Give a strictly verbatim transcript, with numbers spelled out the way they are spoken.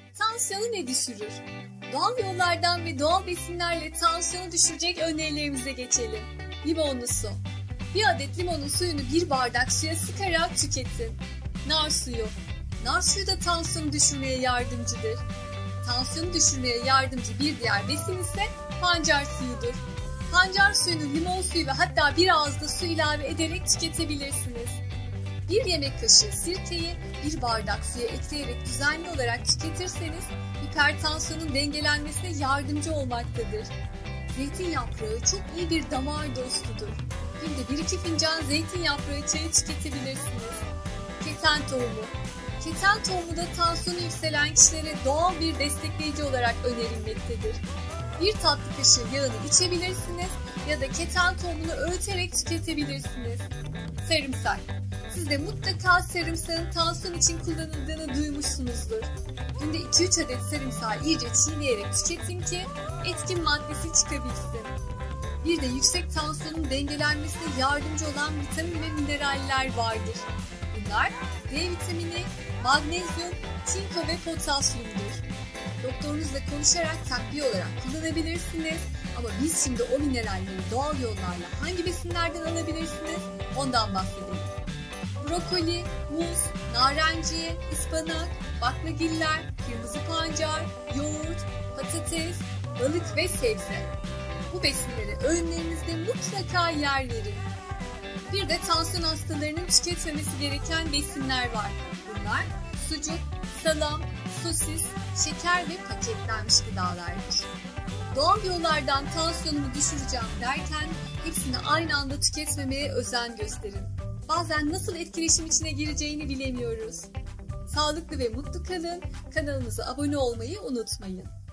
Tansiyonu ne düşürür? Doğal yollardan ve doğal besinlerle tansiyonu düşürecek önerilerimize geçelim. Limonlu su. Bir adet limonun suyunu bir bardak suya sıkarak tüketin. Nar suyu. Nar suyu da tansiyonu düşürmeye yardımcıdır. Tansiyonu düşürmeye yardımcı bir diğer besin ise pancar suyudur. Pancar suyunu limon suyu ve hatta biraz da su ilave ederek tüketebilirsiniz. Bir yemek kaşığı sirkeyi bir bardak suya ekleyerek düzenli olarak tüketirseniz hipertansiyonun dengelenmesine yardımcı olmaktadır. Zeytin yaprağı çok iyi bir damar dostudur. Günde bir iki fincan zeytin yaprağı çayı tüketebilirsiniz. Keten tohumu. Keten tohumu da tansiyonu yükselen kişilere doğal bir destekleyici olarak önerilmektedir. Bir tatlı kaşığı yağını içebilirsiniz ya da keten tohumunu öğüterek tüketebilirsiniz. Sarımsak. Siz de mutlaka sarımsağın tansiyon için kullanıldığını duymuşsunuzdur. Günde iki üç adet sarımsağı iyice çiğneyerek tüketin ki etkin maddesi çıkabilsin. Bir de yüksek tansiyonun dengelenmesine yardımcı olan vitamin ve mineraller vardır. Bunlar D vitamini, magnezyum, çinko ve potasyumdur. Doktorunuzla konuşarak takviye olarak kullanabilirsiniz. Ama biz şimdi o mineralleri doğal yollarla hangi besinlerden alabilirsiniz? Ondan bahsedelim. Brokoli, muz, narenciye, ıspanak, baklagiller, kırmızı pancar, yoğurt, patates, balık ve sebze. Bu besinleri öğünlerinizde mutlaka yer verin. Bir de tansiyon hastalarının tüketmemesi gereken besinler var. Bunlar sucuk, salam, sosis, şeker ve paketlenmiş gıdalardır. Doğal yollardan tansiyonumu düşüreceğim derken hepsini aynı anda tüketmemeye özen gösterin. Bazen nasıl etkileşim içine gireceğini bilemiyoruz. Sağlıklı ve mutlu kalın, kanalımıza abone olmayı unutmayın.